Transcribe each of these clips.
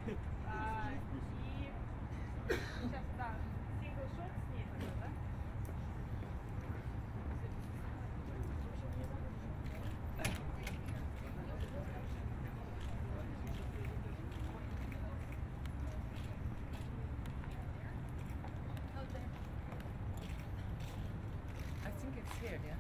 И сейчас, да, сингл-шот с ней тогда, да? I think it's here, yeah.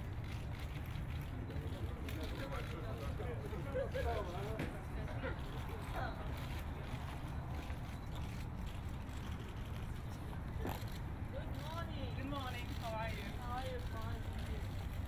Good morning, how are you? How are you? Fine, thank you.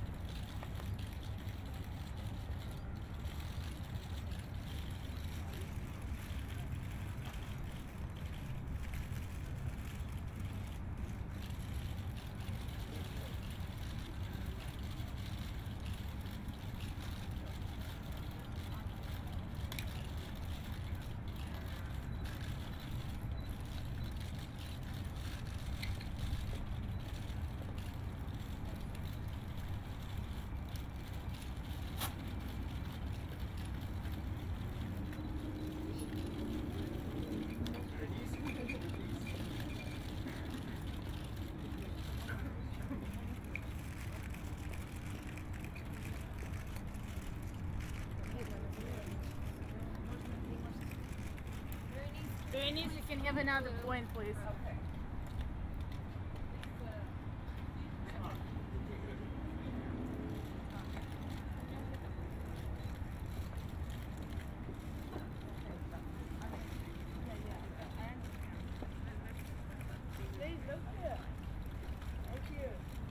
Berenice, you can have another point, please. Okay. Please look here. Thank you.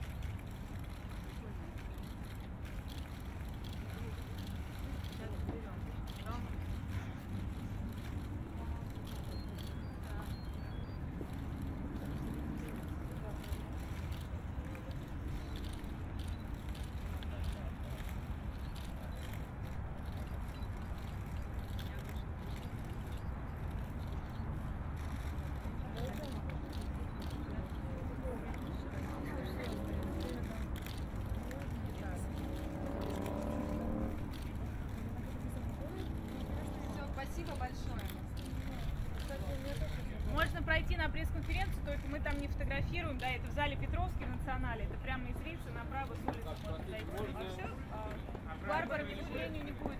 Спасибо большое. Можно пройти на пресс-конференцию, только мы там не фотографируем, да, это в зале Петровский в Национале, это прямо из Рицы направо с улицы можно зайти. А все, Барбара, к сожалению, не будет.